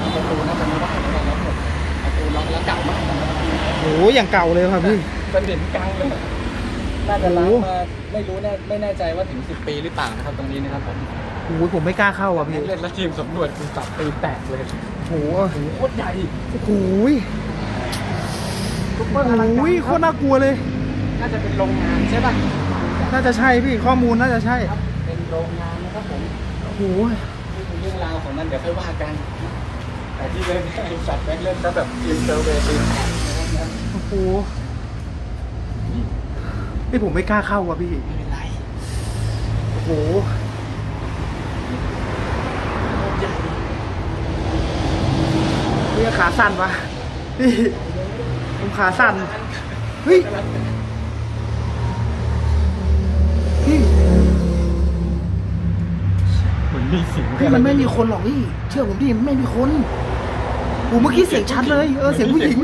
ประตูน่าจะไม่ได้ไม่ได้ล็อกหมดประตูล็อกแล้วเก่ามากนะครับโอ้อย่างเก่าเลยครับพี่เป็นเหรียญกลางเลยน่าจะล้างมาไม่รู้ไม่แน่ใจว่าถึง10 ปีหรือเปล่านะครับตรงนี้นะครับผมโอ้ผมไม่กล้าเข้าอ่ะพี่เล่นแล้วทีมสำรวจคือจับตีแตกเลยโอ้โหโคตรใหญ่โอ้โหโอ้ยโคตรน่ากลัวเลยน่าจะเป็นโรงงานใช่ป่ะน่าจะใช่พี่ข้อมูลน่าจะใช่เป็นโรงงานนะครับผมโอ้โหเรื่องราวของมันเดี๋ยวค่อยว่ากันแต่ที่เล่นสัตว์เล่นซะแบบทีมเซอร์เวย์ทีมโอ้โหนี่ผมไม่กล้าเข้าอ่ะพี่ไม่เป็นไรโอ้โหนี่ขาสั่นวะพี่ผมขาสั่นเฮ้ยพี่เหมือนมีเสียงพี่มันไม่มีคนหรอกพี่เชื่อผมดิมันไม่มีคนโอ้เมื่อกี้เสียงชัดเลยเสียงผู้หญิง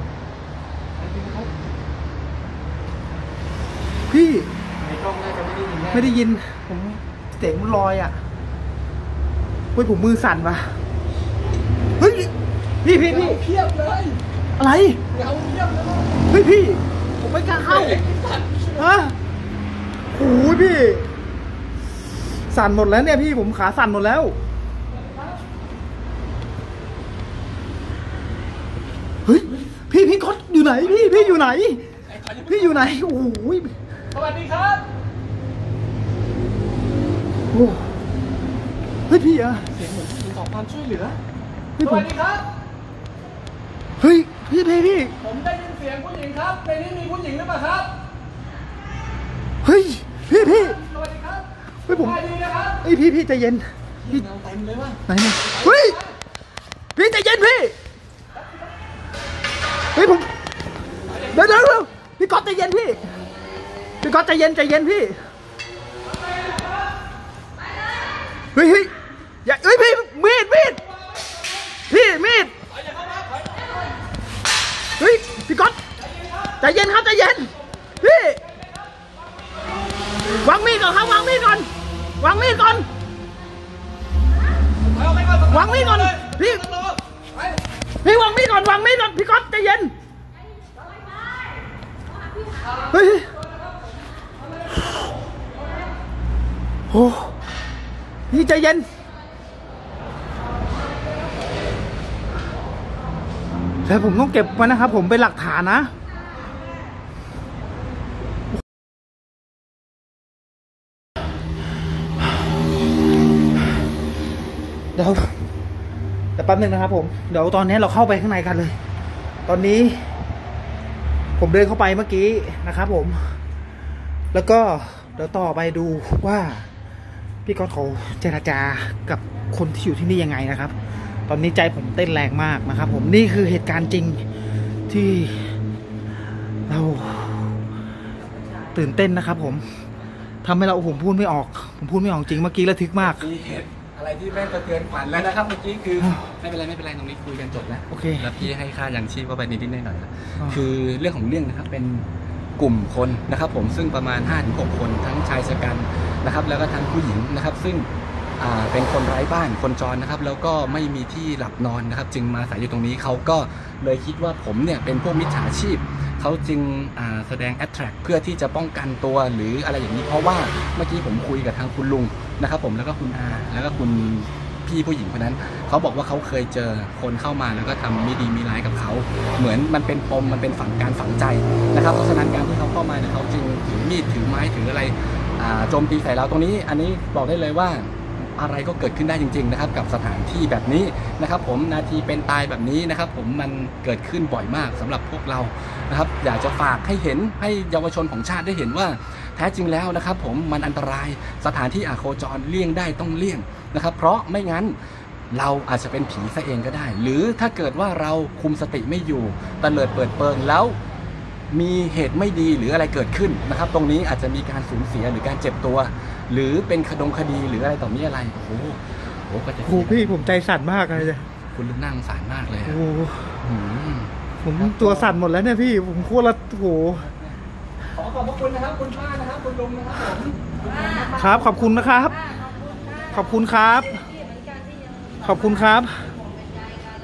พี่ในกล้องน่าจะไม่ได้ยินผมเสียงมันลอยอ่ะเฮ้ยผมมือสั่นวะเฮ้ยพี่เพียบเลยอะไรเราเพียบเลยเฮ้ยพี่ผมไม่กล้าเข้าฮะโอ้ยพี่สั่นหมดแล้วเนี่ยพี่ผมขาสั่นหมดแล้วเฮ้ยพี่ก๊อตอยู่ไหนพี่อยู่ไหนพี่อยู่ไหนโอ้ยสวัสดีครับโอ้เฮ้ยพี่อะเสียงเหมือนขอความช่วยเหลือสวัสดีครับเฮ้ยพี่ผมได้ยินเสียงผู้หญิงครับในนี้มีผู้หญิงหรือเปล่าครับเฮ้ยพี่สวัสดีครับเฮ้ยผมดีนะครับพี่ใจเย็นพี่เต็มเลยว่ะไหนเฮ้ยพี่ใจเย็นพี่เฮ้ยผมเดี๋ยวพี่ก๊อตใจเย็นพี่ก๊อตใจเย็นพี่เฮ้ยอย่าพี่มีดพี่มีดเฮ้ยพี่ก๊อตใจเย็นครับใจเย็นพี่วางมีดก่อนครับวางมีดก่อนพี่วางมีดก่อนพี่วางมีดก่อนพี่ก๊อตใจเย็นเฮ้ยโอ้พี่ใจเย็นแต่ผมต้องเก็บไว้นะครับผมเป็นหลักฐานนะเดี๋ยวแป๊บนึงนะครับผมเดี๋ยวตอนนี้เราเข้าไปข้างในกันเลยตอนนี้ผมเดินเข้าไปเมื่อกี้นะครับผมแล้วก็เดี๋ยวต่อไปดูว่าพี่ก๊อตเขาเจรจากับคนที่อยู่ที่นี่ยังไงนะครับตอนนี้ใจผมเต้นแรงมากนะครับผมนี่คือเหตุการณ์จริงที่เราตื่นเต้นนะครับผมทำให้เราผมพูดไม่ออกจริงเมื่อกี้ระทึกมากอะไรที่แม่งสะเทือนขวัญแล้วนะครับเมื่อกี้คือไม่เป็นไรตรงนี้คุยกันจบแล้วโอเคแล้วพี่ให้ค่ายังชีพเข้าไปนิดๆหน่อยๆคือเรื่องของเรื่องนะครับเป็นกลุ่มคนนะครับผมซึ่งประมาณ 5-6 คนทั้งชายชะกันนะครับแล้วก็ทั้งผู้หญิงนะครับซึ่งเป็นคนไร้บ้านคนจรนะครับแล้วก็ไม่มีที่หลับนอนนะครับจึงมาอาศัยอยู่ตรงนี้เขาก็เลยคิดว่าผมเนี่ยเป็นพวกมิจฉาชีพเขาจึงแสดง attract เพื่อที่จะป้องกันตัวหรืออะไรอย่างนี้เพราะว่าเมื่อกี้ผมคุยกับทางคุณลุงนะครับผมแล้วก็คุณอาแล้วก็คุณพี่ผู้หญิงคนนั้นเขาบอกว่าเขาเคยเจอคนเข้ามาแล้วก็ทำไม่ดีไม่ร้ายกับเขาเหมือนมันเป็นปมมันเป็นการฝังใจนะครับเพราะฉะนั้นการที่เขาเข้ามาเนี่ยเขาจึงถือมีดถือไม้ถืออะไรโจมตีใส่เราตรงนี้อันนี้บอกได้เลยว่าอะไรก็เกิดขึ้นได้จริงๆนะครับกับสถานที่แบบนี้นะครับผมนาทีเป็นตายแบบนี้นะครับผมมันเกิดขึ้นบ่อยมากสำหรับพวกเรานะครับอยากจะฝากให้เห็นให้เยาวชนของชาติได้เห็นว่าแท้จริงแล้วนะครับผมมันอันตรายสถานที่โคจรเลี่ยงได้ต้องเลี่ยงนะครับเพราะไม่งั้นเราอาจจะเป็นผีซะเองก็ได้หรือถ้าเกิดว่าเราคุมสติไม่อยู่ตะเลิดเปิดเปิงแล้วมีเหตุไม่ดีหรืออะไรเกิดขึ้นนะครับตรงนี้อาจจะมีการสูญเสียหรือการเจ็บตัวหรือเป็นคดีหรืออะไรต่อมีอะไรโอ้โหก็จะพี่ผมใจสั่นมากเลยคุณลึกนั่งสารมากเลยผมตัวสั่นหมดแล้วเนี่ยพี่ผมโคตรละโหขอบพระคุณนะครับคุณป้านะครับคุณลุงนะครับผมครับขอบคุณนะครับขอบคุณครับขอบคุณครับ